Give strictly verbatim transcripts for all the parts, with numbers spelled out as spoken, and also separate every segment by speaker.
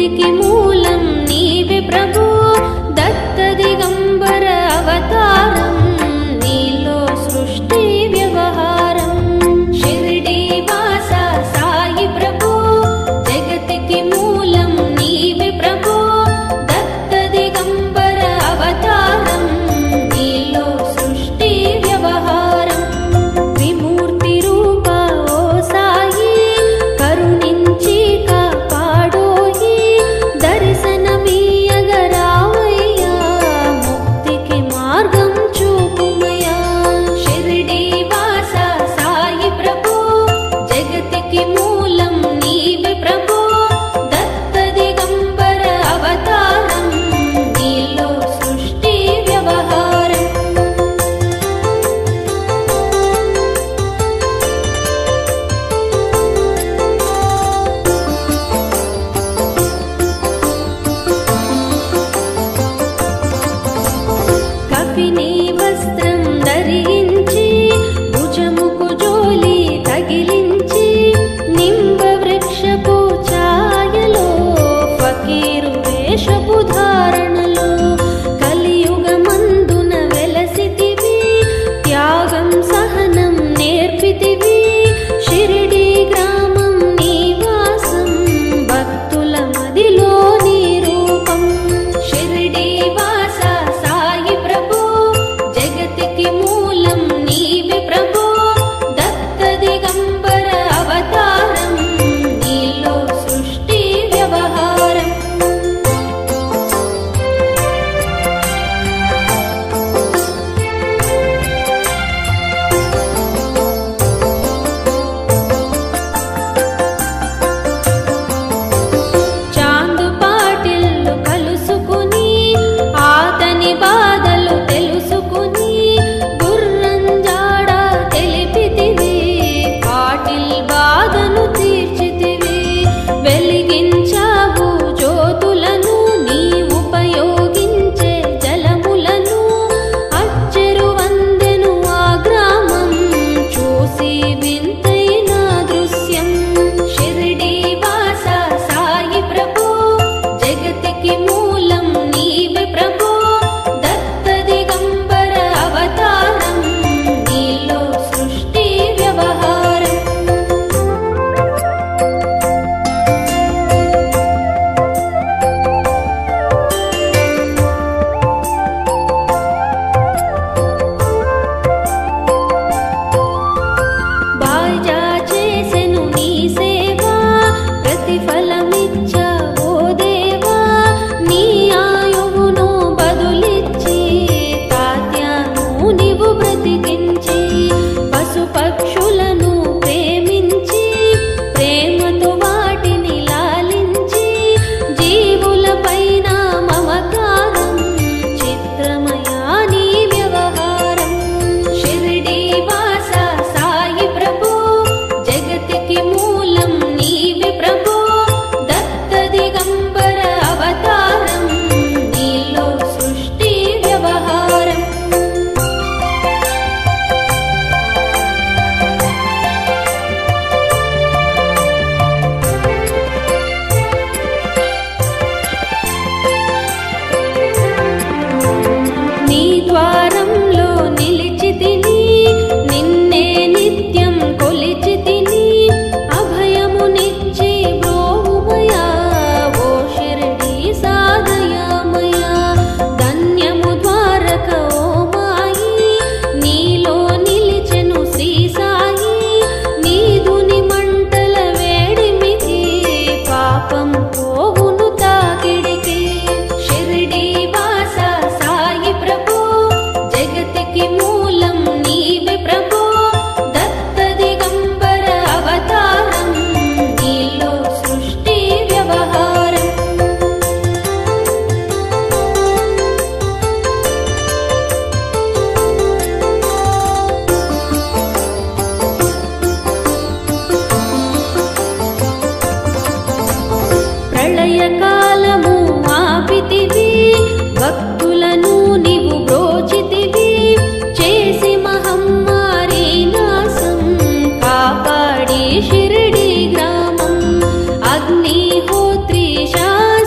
Speaker 1: ముక్తికి మూలం నీవే ప్రభు దత్త దిగంబర అవతారం నీలో సృష్టి వ్యవహారం షిరిడి వాస సాయి ప్రభు జగతికి మూలం నీవే ప్రభు దత్త దిగంబర అవతారం నీలో సృష్టి వ్యవహారం విమూర్తి రూప ఓ సాయి కరుణించి కాపాడోయి దర్శనమీయగరావయ్యా ముక్తికి మార్గం చూపుమయ్యా షిరిడి వాస సాయి ప్రభు జగతికి మూలం నీవే ప్రభు దత్త దిగంబర అవతారం నీలో సృష్టి వ్యవహారం కపిని వస్త్రం ధరించి భుజముకు జోలి తగిలించి నింబ వృక్షపు ఛాయలో ఫకీరు వేషపు ధారణలో కలియుగమందున వెలసితివి త్యాగం సహనం నేర్పితివి షిరిడి గ్రామం నివాసం భక్తుల మదిలో నీ రూపం షిరిడి వాస సాయి ప్రభు జగతికి మూలం నీవే ప్రభు దత్త దిగంబర అవతారం నీలో సృష్టి వ్యవహారం చాందు పాటిల్లు కలుసుకుని ఆతని బాధలు తెలుసుకుని గుర్రంజాడ తెలిపితివి పాటిల్ బాధను తీర్చితివి వెలిగించావు జ్యోతులను నీ ఉపయోగించే జలములను అచ్చెరు వందెను ఆ గ్రామం చూసి వింతైన దృశ్యం షిరిడి వాస సాయి ప్రభు జగతికి మూలం నీవే ప్రభు దత్త దిగంబర అవతారం నీలో సృష్టి వ్యవహారం బాజా చేసెను నీ సేవ ప్రతిఫలమిచ్చావో దేవా నీ ఆయువును బదులిచ్చి తాత్యాను నీవు బ్రతికించి పశుపక్షులను ప్రేమించి ప్రేమతో వాటిని లాలించి జీవులపైన మమకారం చిత్రమయా నీ వ్యవహారం షిరిడి వాస సాయి ప్రభు జగతికి మూలం నీవే ప్రభు దత్త దిగంబర అవతారం నీలో సృష్టి వ్యవహారం నీ ద్వారంలో నిలిచితిని నిన్నే నిత్యం కొలిచితిని అభయమునిచ్చి బ్రోవుమయా ఓ షిరిడి సాదయామయా ధన్యము ద్వారక ఓ మాయి నీలో నిలిచెను శ్రీ సాయి నీదుని మంటల వేడిమికి పాపం పోవును తాకిడికి షిరిడి వాస సాయి ప్రభు జగతికి మూలం నీవే ప్రభు దత్త దిగంబర అవతారం నీలో సృష్టి వ్యవహారం ప్రళయకాలము ఆపితివి భక్తులను నీవు బ్రోచితివి చేసి మహమ్మారి నాశం కాపాడి షిరిడి గ్రామం అగ్నిహోత్రి శాస్త్రి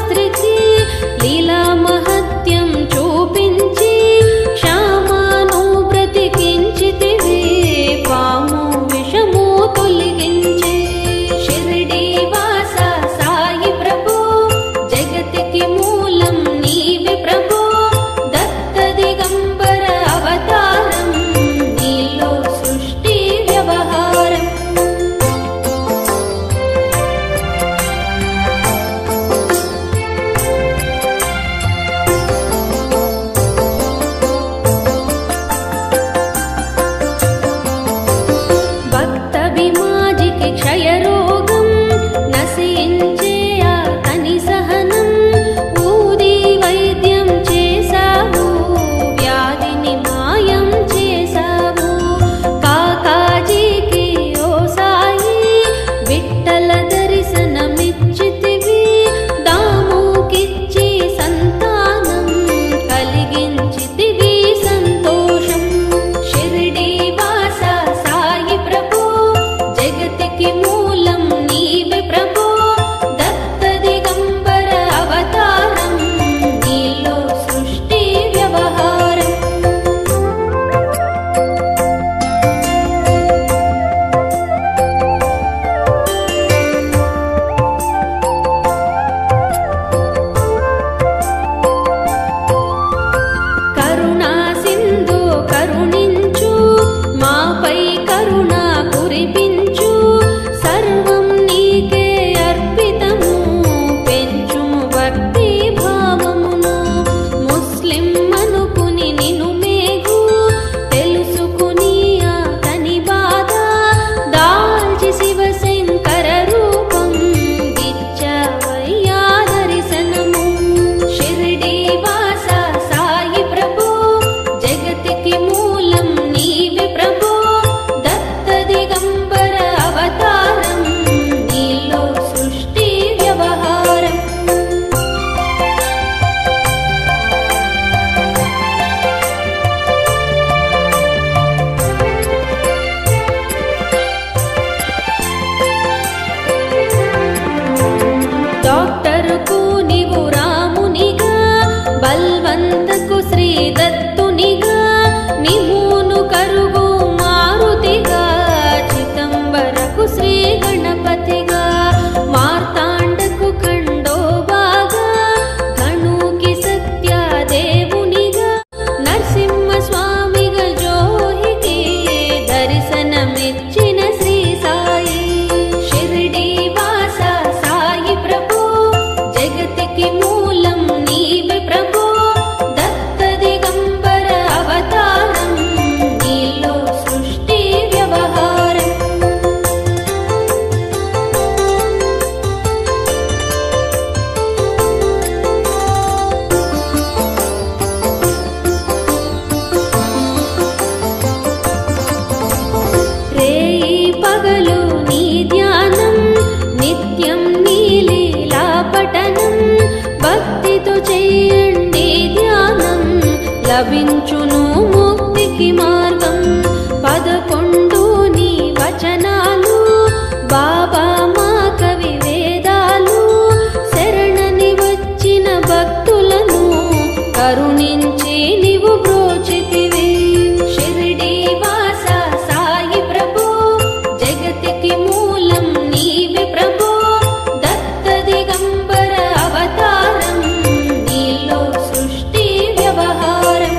Speaker 1: లభించును ముక్తికి మార్గం. పదకొండు నీ వచనాలు బాబా మా కవి వేదాలు, శరణని వచ్చిన భక్తులను కరుణించి నీవు బ్రోచితివి. షిరిడి వాస సాయి ప్రభు, జగతికి మూలం నీవే ప్రభు. దత్త దిగంబర అవతారం, నీలో సృష్టి వ్యవహారం.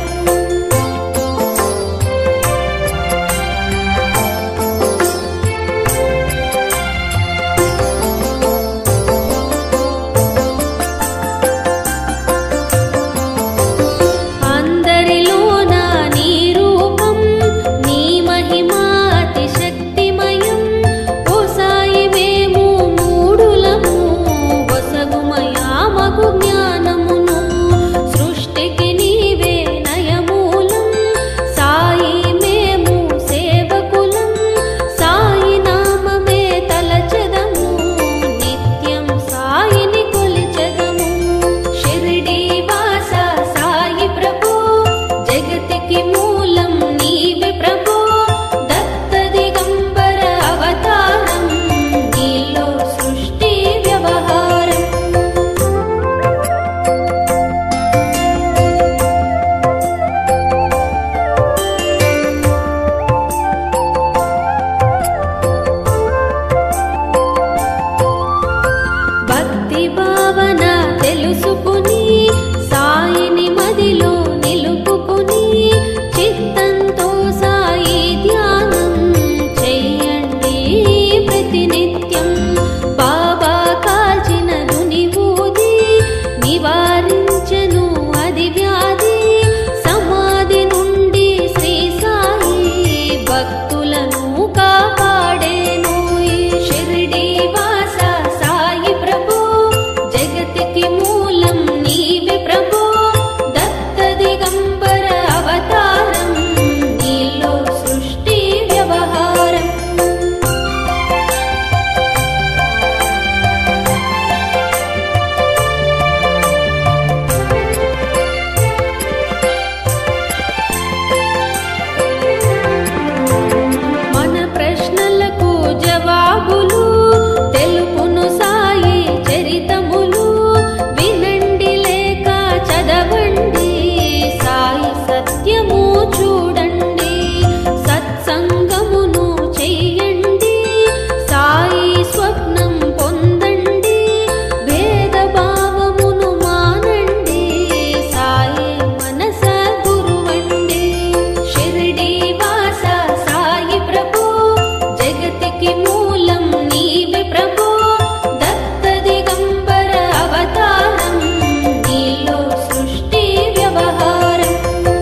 Speaker 1: అందరిలోన నీ రూపం, నీ మహిమా అతి శక్తిమయం. ఓ సాయి మేము మూఢులము, వసగుమయా మగు జ్ఞానమును. సృష్టికి నీవే నయమూలం, సాయి మేము సేవకులం. సాయి నామమే తలచెదము, నిత్యం సాయిని కొలిచెదము. షిరిడి వాస సాయి ప్రభు, జగతికి మూలం నీవే ప్రభు. దత్త దిగంబర అవతారం, నీలో సృష్టి వ్యవహారం. భక్తి భావన తెలుసుకుని, సాయిని మదిలో నిలుపుకుని, చిత్తంతో సాయి ధ్యానం చెయ్యండి ప్రతినిత్యం. బాబా కాల్చిన దునివూది, నివారించెను అది వ్యాధి. సమాధి నుండి శ్రీ సాయి భక్తులను కాపాడేను. షిరిడి వాస సాయి ప్రభు, జగతికి మూలం నీవే ప్రభు. దత్త దిగంబర అవతారం, నీలో సృష్టి వ్యవహారం. మన ప్రశ్నలకు జవాబులు తెలుపును సాయి చరితములు. వినండి లేక చదవండి, సాయి సత్యము చూడండి. సత్సంగమును చెయ్యండి, సాయి స్వప్నం పొందండి. భేదభావమును మానండి, సాయి మనస గురువండి. షిరిడి వాస సాయి ప్రభు, జగతికి మూలం నీవే ప్రభు. దత్త దిగంబర అవతారం, నీలో సృష్టి వ్యవహారం.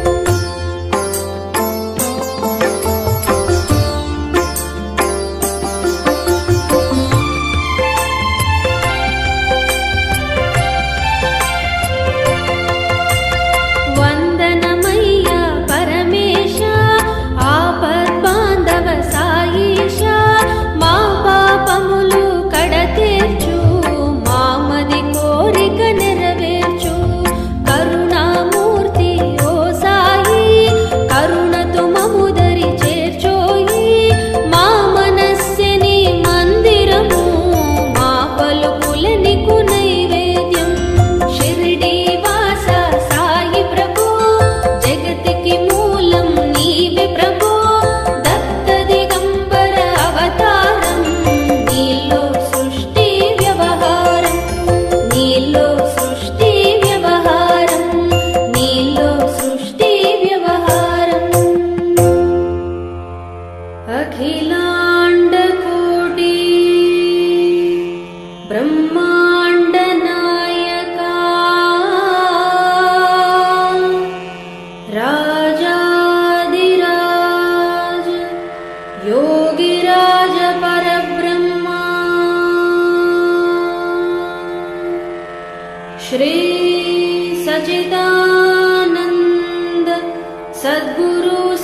Speaker 1: వందనమయ్య పరమేశ, ఆపద్బాంధవ సాయిష. మా పాపములు కడతీర్చు, మామది కోరిక నెరవేర్చు. కరుణామూర్తి ఓ సాయి, కరుణతో మముదరి చేర్చోయి. మా మనస్సుని మందిరము, మా పలుకుల నీకు నైవేద్యం. షిరిడి వాస సాయి ప్రభు, జగతికి మూలం నీవే ప్రభు. దత్త దిగంబర అవతారం, నీలో సృష్టి వ్యవహారం. నీలో సృష్టి వ్యవహారం, నీలో సృష్టి వ్యవహారం. అఖిలాండ కోటి బ్రహ్మాండ నాయక, రాజాదిరాజ యోగిరాజ పరబ్రహ్మ. శ్రీ సచిదానంద సద్గురు